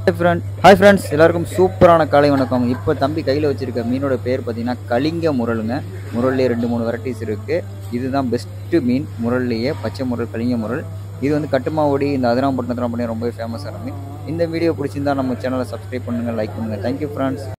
Hi friends, எல்லாருக்கும் சூப்பரான காலை வணக்கம். இப்போ தம்பி கையில் வச்சிருக்க மீனோட பேர் பார்த்தீங்கன்னா கலிங்க முரலுங்க. முரல்லே 2-3 வெரைட்டிஸ் இருக்குது. இதுதான் பெஸ்ட்டு மீன் முரல்லையே, பச்சை முரல், கலிங்க முரல். இது வந்து கட்டுமாவடி இந்த அதிராம்பட்டினத்தில் பண்ணி ரொம்பவே ஃபேமஸான மீன். இந்த வீடியோ பிடிச்சிருந்தா நம்ம சேனலை சப்ஸ்கிரைப் பண்ணுங்கள், லைக் பண்ணுங்கள். Thank you friends.